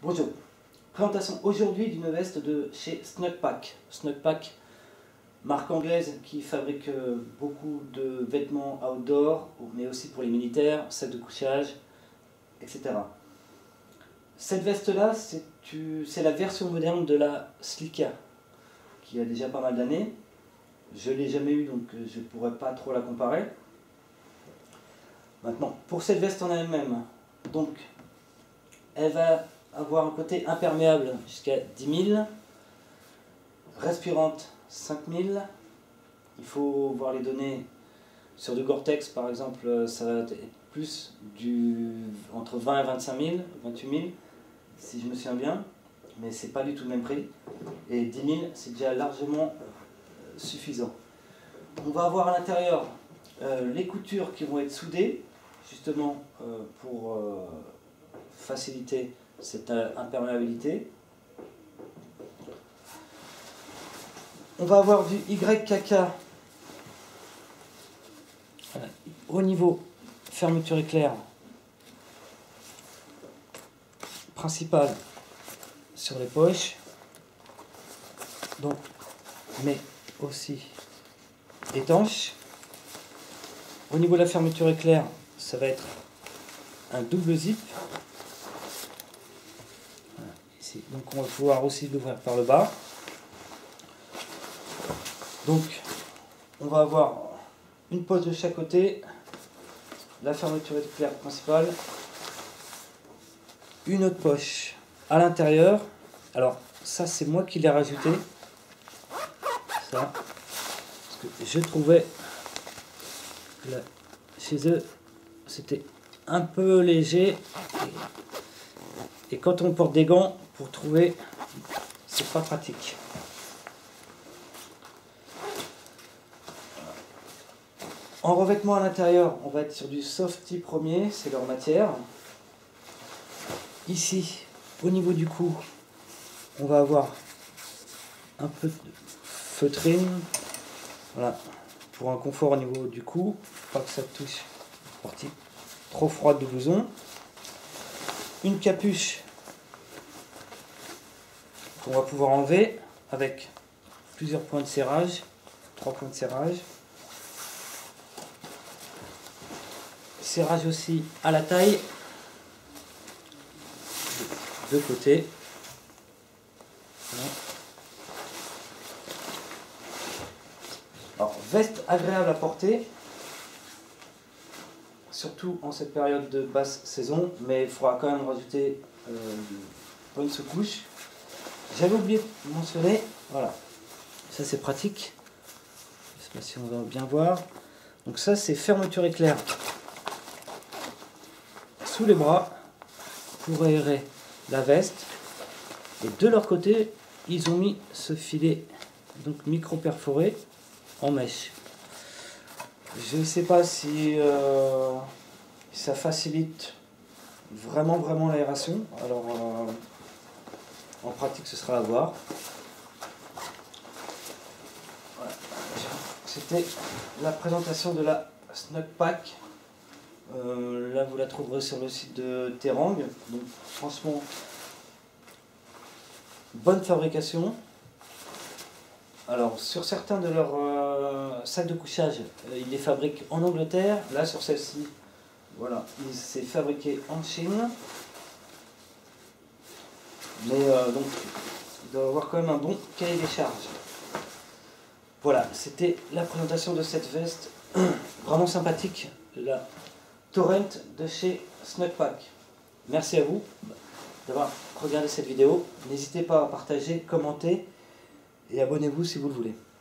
Bonjour, présentation aujourd'hui d'une veste de chez Snugpack. Snugpack, marque anglaise qui fabrique beaucoup de vêtements outdoor, mais aussi pour les militaires, sacs de couchage, etc. Cette veste-là, c'est la version moderne de la Slicka, qui a déjà pas mal d'années. Je ne l'ai jamais eu, donc je ne pourrais pas trop la comparer. Maintenant, pour cette veste en elle-même, donc, elle va avoir un côté imperméable jusqu'à 10 000, respirante 5 000. Il faut voir les données sur du Gore-Tex par exemple, ça va être plus entre 20 et 25 000, 28 000 si je me souviens bien, mais c'est pas du tout le même prix. Et 10 000 c'est déjà largement suffisant. On va avoir à l'intérieur les coutures qui vont être soudées justement pour faciliter cette imperméabilité. On va avoir du YKK au niveau fermeture éclair principale sur les poches, donc, mais aussi étanche. Au niveau de la fermeture éclair, ça va être un double zip. Voilà, ici. Donc on va pouvoir aussi l'ouvrir par le bas. Donc on va avoir une poche de chaque côté, la fermeture éclair principale, une autre poche à l'intérieur. Alors ça c'est moi qui l'ai rajouté, ça, parce que je trouvais que là, chez eux c'était un peu léger et quand on porte des gants pour trouver, c'est pas pratique. En revêtement à l'intérieur, on va être sur du Softy premier, c'est leur matière. Ici, au niveau du cou, on va avoir un peu de feutrine, voilà, pour un confort au niveau du cou, pas que ça touche la partie trop froide du blouson. Une capuche qu'on va pouvoir enlever avec plusieurs points de serrage, 3 points de serrage. Serrage aussi à la taille, de côté. Voilà. Alors, veste agréable à porter, surtout en cette période de basse saison, mais il faudra quand même rajouter une bonne sous-couche. J'avais oublié de mentionner, voilà, ça c'est pratique, je ne sais pas si on va bien voir. Donc ça c'est fermeture éclair sous les bras pour aérer la veste, et de leur côté ils ont mis ce filet donc micro perforé en mèche. Je ne sais pas si ça facilite vraiment l'aération, alors en pratique ce sera à voir. Voilà. C'était la présentation de la Snugpack. Là vous la trouverez sur le site de Terang. Donc franchement, bonne fabrication. Alors sur certains de leurs sacs de couchage, ils les fabriquent en Angleterre. Là sur celle-ci, voilà, c'est fabriqué en Chine. Mais donc il doit avoir quand même un bon cahier des charges. Voilà, c'était la présentation de cette veste vraiment sympathique, la Torrent de chez Snugpack. Merci à vous d'avoir regardé cette vidéo. N'hésitez pas à partager, commenter et abonnez-vous si vous le voulez.